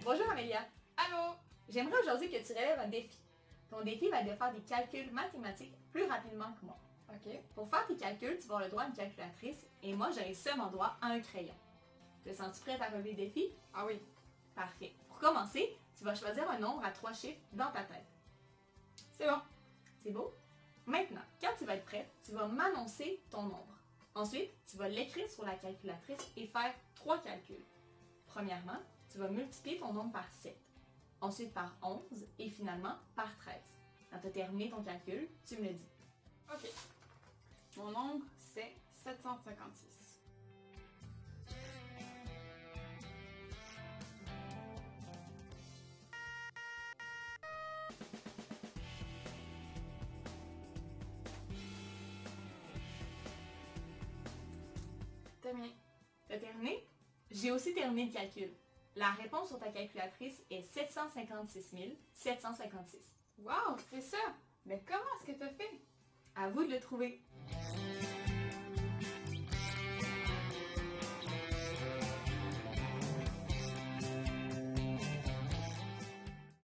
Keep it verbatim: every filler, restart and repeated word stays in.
Bonjour Amélia. Allô? J'aimerais aujourd'hui que tu relèves un défi. Ton défi va être de faire des calculs mathématiques plus rapidement que moi. OK. Pour faire tes calculs, tu vas avoir le droit à une calculatrice et moi j'aurai seulement droit à un crayon. Te sens-tu prête à relever le défi? Ah oui. Parfait. Pour commencer, tu vas choisir un nombre à trois chiffres dans ta tête. C'est bon. C'est beau? Maintenant, quand tu vas être prête, tu vas m'annoncer ton nombre. Ensuite, tu vas l'écrire sur la calculatrice et faire trois calculs. Premièrement, tu vas multiplier ton nombre par sept, ensuite par onze et finalement par treize. Quand tu as terminé ton calcul, tu me le dis. OK. Mon nombre, c'est sept cent cinquante-six. Terminé. Tu as terminé? J'ai aussi terminé le calcul. La réponse sur ta calculatrice est sept cent cinquante-six mille sept cent cinquante-six. Wow, c'est ça! Mais comment est-ce que t'as fait? À vous de le trouver.